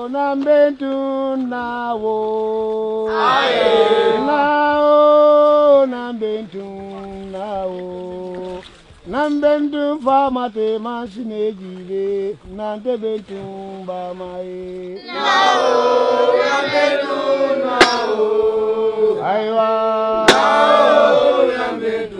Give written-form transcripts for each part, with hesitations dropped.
Nambentu nawo. Nambentu nawo. Nambentu famate masinejive. Nambentu bamae. Nambentu nawo. Aywa. Nambentu.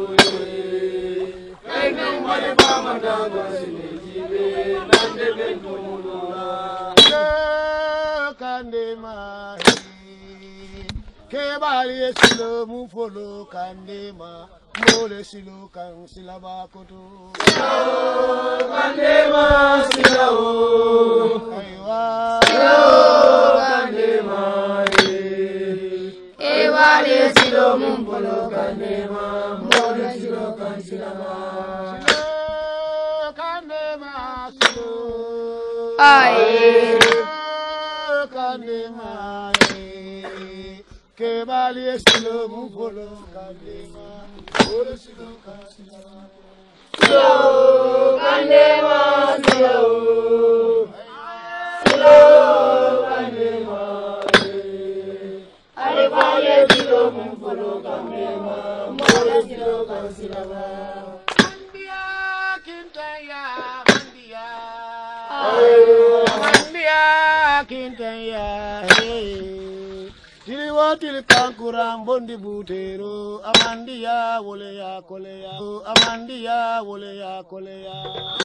Kandema kebali silo mufolo kandema mole silo kan silaba koto kandema silo aywa kandema kebali silo mufolo kandema mole silo kan silaba kandema silo ay Kanema, kebali estilo mufolo kanema, ore silo kanema, kanema silo, kanema, kebali estilo mufolo kanema, ore silo kanema. Mandia kintaya, mandia. Kintaya, Tili Kankurang bondi butero, Amandia wole ya koleya, Amandia wole ya koleya.